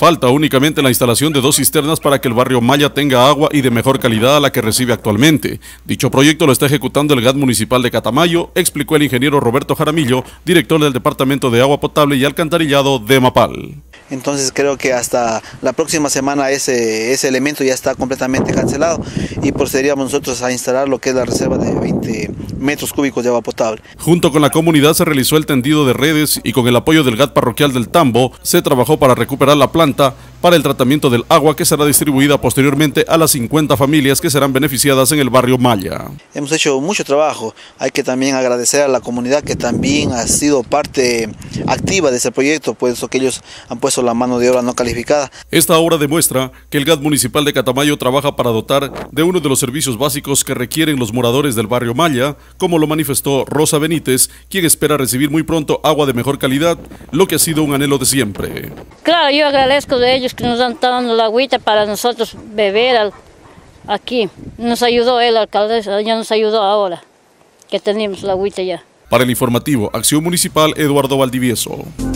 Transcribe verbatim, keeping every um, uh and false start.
Falta únicamente la instalación de dos cisternas para que el barrio Maya tenga agua y de mejor calidad a la que recibe actualmente. Dicho proyecto lo está ejecutando el G A T municipal de Catamayo, explicó el ingeniero Roberto Jaramillo, director del Departamento de Agua Potable y Alcantarillado de Mapal. Entonces creo que hasta la próxima semana ese, ese elemento ya está completamente cancelado y procederíamos nosotros a instalar lo que es la reserva de veinte metros cúbicos de agua potable. Junto con la comunidad se realizó el tendido de redes y con el apoyo del G A T parroquial del Tambo se trabajó para recuperar la planta para el tratamiento del agua que será distribuida posteriormente a las cincuenta familias que serán beneficiadas en el barrio Maya. Hemos hecho mucho trabajo, hay que también agradecer a la comunidad que también ha sido parte activa de ese proyecto, puesto que ellos han puesto la mano de obra no calificada. Esta obra demuestra que el G A T municipal de Catamayo trabaja para dotar de uno de los servicios básicos que requieren los moradores del barrio Maya, como lo manifestó Rosa Benítez, quien espera recibir muy pronto agua de mejor calidad, lo que ha sido un anhelo de siempre. Claro, yo agradezco de ellos que nos han dado la agüita para nosotros beber al, aquí. Nos ayudó el alcalde, ya nos ayudó ahora que tenemos la agüita ya. Para el informativo Acción Municipal, Eduardo Valdivieso.